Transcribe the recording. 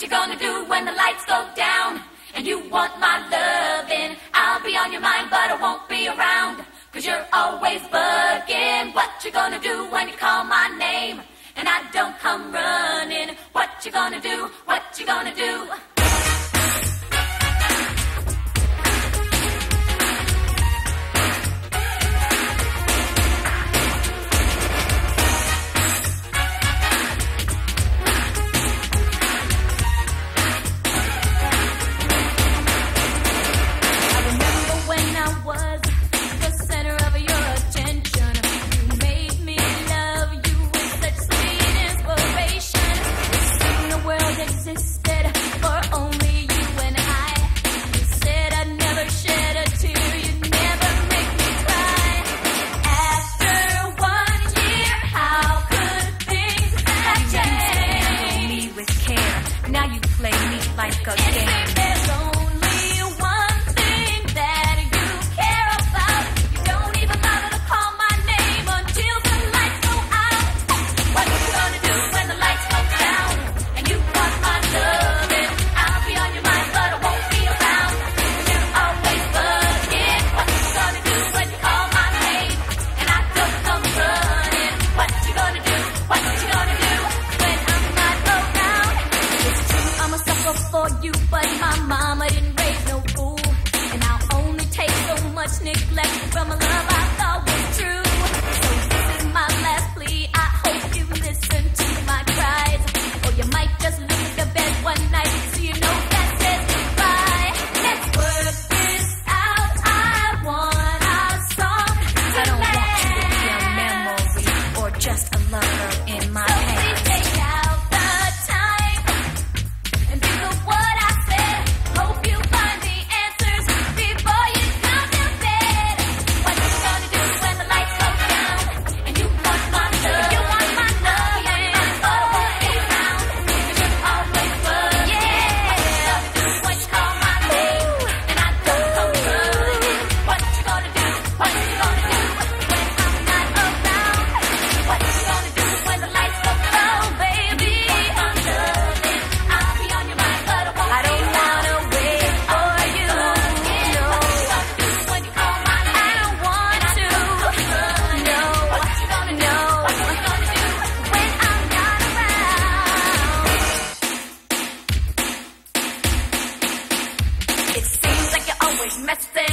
you gonna do when the lights go down? And you want my lovin', I'll be on your mind, but I won't be around. Cause you're always bugging. What you gonna do when you call my name and I don't come running? What you gonna do? What you gonna do? Now you play me like a game. There's only one thing that you care about. You don't even bother to call my name until the lights go out. What you gonna do when the lights go down? And you want my loving, I'll be on your mind, but I won't be around. Cause you're always bugging. What you gonna do when you call my name and I don't come running? What you gonna do? What you gonna do when I'm not around? I'm a sucker for you, but my mama didn't raise no fool. And I'll only take so much neglect from a love I thought was true. So this is my last plea, I hope you listen to my cries. Or you might just look at the bed one night so you know that says goodbye. Let's work this out, I want our song to I don't want you to be a memory or just a lover in my So past. please take out the time and think of what I said. Hope you find the answers before you come to bed. What you gonna do when the lights go down and you want my love? You want my love, but I won't be around. Cause you're always bugging. Yeah. What you gonna do when you call my name and I don't come running? What you gonna do? What you gonna do when I'm not around? What you gonna do when the lights go down, baby? I'm loving, I'll be on your mind, but I won't I don't be around. wanna wait for you. No, What you gonna do when you call my I name? don't want to. No, What you gonna do? no. What you gonna do When I'm not around, It seems like you're always messing